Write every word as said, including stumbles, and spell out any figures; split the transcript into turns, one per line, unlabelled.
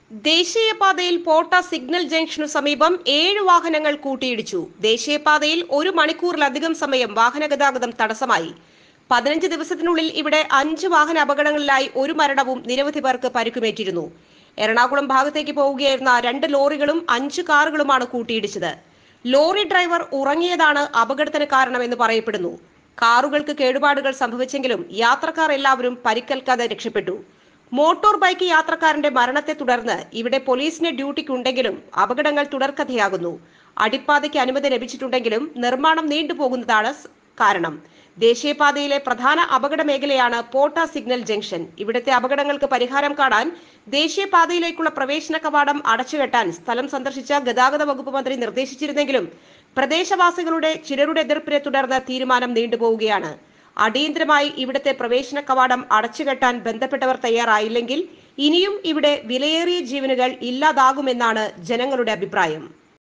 ദേശീയപാതയിൽ പോട്ട സിഗ്നൽ ജംഗ്ഷനു സമീപം ഏഴ് വാഹനങ്ങൾ കൂട്ടിയിടിച്ചു. ദേശീയപാതയിൽ ഒരു മണിക്കൂറിലധികം സമയം വാഹന ഗതാഗതം തടസ്സമായി. പതിനഞ്ച് ദിവസത്തിനുള്ളിൽ ഇവിടെ അഞ്ച് വാഹന അപകടങ്ങളിലായി ഒരു മരണവും നിരവധി പേർക്ക് പരിക്കുമേറ്റിരുന്നു. എറണാകുളം ഭാഗത്തേക്ക് പോവുകയായിരുന്ന രണ്ട് ലോറികളും അഞ്ച് കാറുകളുമാണ് കൂട്ടിയിടിച്ചത്. ലോറി ഡ്രൈവർ ഉറങ്ങിയതാണ് അപകടത്തിന് കാരണമെന്ന് പറയപ്പെടുന്നു. കാറുകൾക്ക് കേടുപാടുകൾ സംഭവിച്ചെങ്കിലും യാത്രക്കാർ എല്ലാവരും പരിക്കേൽക്കാതെ രക്ഷപ്പെട്ടു. മോട്ടോർ ബൈക്ക് യാത്രക്കാരന്റെ മരണത്തെ തുടർന്ന് ഇവിടെ പോലീസിന് ഡ്യൂട്ടിക്കുണ്ടെങ്കിലും അപകടങ്ങൾ തുടർക്കഥയാകുന്നു. അടിപ്പാതയ്ക്ക് അനുമതി ലഭിച്ചിട്ടുണ്ടെങ്കിലും നിർമ്മാണം നീണ്ടുപോകുന്നതാണ് കാരണം. ദേശീയപാതയിലെ പ്രധാന അപകട മേഖലയാണ് പോട്ട സിഗ്നൽ ജംഗ്ഷൻ. ഇവിടുത്തെ അപകടങ്ങൾക്ക് പരിഹാരം കാണാൻ ദേശീയപാതയിലേക്കുള്ള പ്രവേശന കവാടം അടച്ചുകെട്ടാൻ സ്ഥലം സന്ദർശിച്ച ഗതാഗത വകുപ്പ് മന്ത്രി നിർദ്ദേശിച്ചിരുന്നെങ്കിലും പ്രദേശവാസികളുടെ ചിലരുടെ എതിർപ്പിനെ തുടർന്ന് തീരുമാനം നീണ്ടുപോവുകയാണ്. അടിയന്തരമായി ഇവിടുത്തെ പ്രവേശന കവാടം അടച്ചുകെട്ടാൻ ബന്ധപ്പെട്ടവർ തയ്യാറായില്ലെങ്കിൽ ഇനിയും ഇവിടെ വിലയേറിയ ജീവനുകൾ ഇല്ലാതാകുമെന്നാണ് ജനങ്ങളുടെ അഭിപ്രായം.